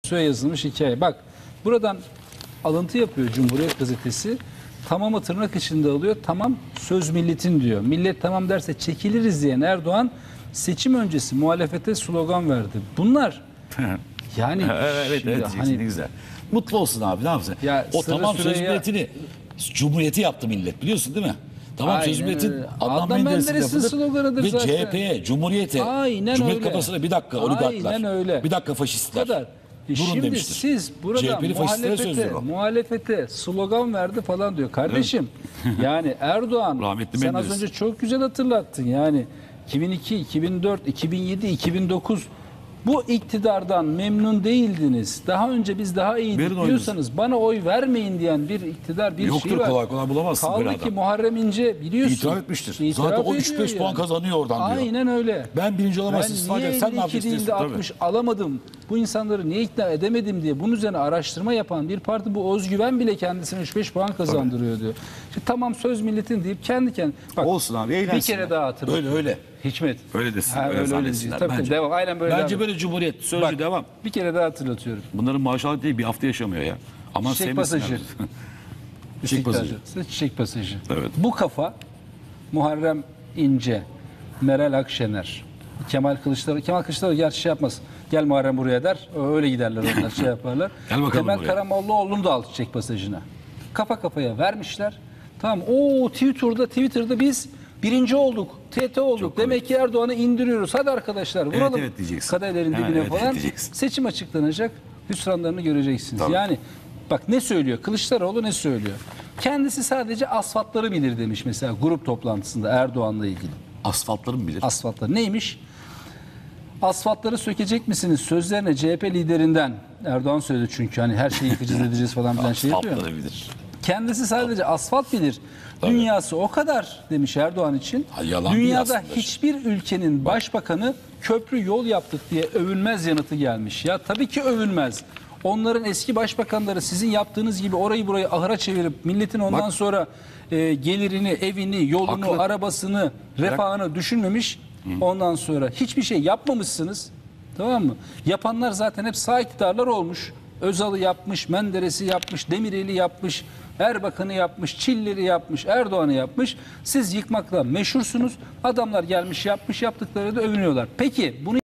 yazılmış hikaye. Bak buradan alıntı yapıyor Cumhuriyet Gazetesi. Tamamı tırnak içinde alıyor. Tamam söz milletin diyor. Millet tamam derse çekiliriz diyen Erdoğan seçim öncesi muhalefete slogan verdi. Bunlar yani evet hani, güzel. Mutlu olsun abi, ne yapsın? Ya, o tamam söz milletini Cumhuriyeti yaptı millet, biliyorsun değil mi? Tamam söz milletin Adnan Menderes'in sloganıdır ve zaten. CHP'ye, Cumhuriyet'e, Cumhuriyet kafasına bir dakika oligarklar, bir dakika faşistler. Durun Şimdi demiştir. siz burada muhalefete slogan verdi falan diyor. Kardeşim yani Erdoğan Rahmetli sen Menderes. az önce çok güzel hatırlattın. Yani 2002, 2004, 2007, 2009 bu iktidardan memnun değildiniz. Daha önce biz daha iyiydik diyorsanız bana oy vermeyin diyen bir iktidar bir yoktur, şey var. kolay kolay bulamazsın böyle Kaldı ki adam. Muharrem İnce biliyorsun. İtiraf etmiştir. İtiraf zaten o ediyor 3-5 puan kazanıyor oradan diyor. Aynen öyle. Ben birinci olamazsın. Ben niye Sen ne 52 değil de 60 alamadım? Bu insanları niye ikna edemedim diye bunun üzerine araştırma yapan bir parti, bu özgüven bile kendisine 3-5 puan kazandırıyor diyor. İşte tamam söz milletin deyip kendi kendine. Bak, olsun abi, eğlensin. Bir kere daha hatırlatıyorum. Öyle. Hikmet. Öyle desin. Öyle zannetsinler. tabii, devam. Aynen böyle. Bence böyle Cumhuriyet sözlü Bak, devam. Bir kere daha hatırlatıyorum. Bunların maşallah değil, bir hafta yaşamıyor ya. Aman Çiçek pasajı. Çiçek pasajı. Çiçek pasajı. Evet. Bu kafa Muharrem İnce, Meral Akşener, Kemal Kılıçdaroğlu gerçi şey yapmaz. Gel Muharrem buraya der. Öyle giderler onlar, şey yaparlar. Gel bakalım Temel buraya. Karamollaoğlu'nu da al çiçek pasajına. Kafa kafaya vermişler. Tamam. Twitter'da biz birinci olduk. TT olduk. Çok Demek ki Erdoğan'ı indiriyoruz. Hadi arkadaşlar vuralım. Evet diyeceksin. Kadehlerin dibine falan. Seçim açıklanacak. Hüsranlarını göreceksiniz. Tabii. Yani bak ne söylüyor? Kılıçdaroğlu ne söylüyor? Kendisi sadece asfaltları bilir demiş mesela grup toplantısında Erdoğan'la ilgili. Asfaltları mı bilir? Asfaltları neymiş? Asfaltları sökecek misiniz? Sözlerine CHP liderinden Erdoğan söyledi çünkü hani her şeyi yıkacağız edeceğiz falan filan şey yapıyor. Asfaltları bilir. Kendisi sadece asfalt bilir. Dünyası o kadar demiş Erdoğan için. Dünyada hiçbir ülkenin başbakanı köprü yol yaptık diye övünmez yanıtı gelmiş. Ya tabii ki övünmez. Onların eski başbakanları sizin yaptığınız gibi orayı burayı ahıra çevirip milletin ondan sonra gelirini, evini, yolunu, arabasını, refahını düşünmemiş. Ondan sonra hiçbir şey yapmamışsınız. Tamam mı? Yapanlar zaten hep sağ iktidarlar olmuş. Özal'ı yapmış, Menderes'i yapmış, Demirel'i yapmış, Erbakan'ı yapmış, Çiller'i yapmış, Erdoğan'ı yapmış. Siz yıkmakla meşhursunuz. Adamlar gelmiş yapmış, yaptıkları da övünüyorlar. Peki bunu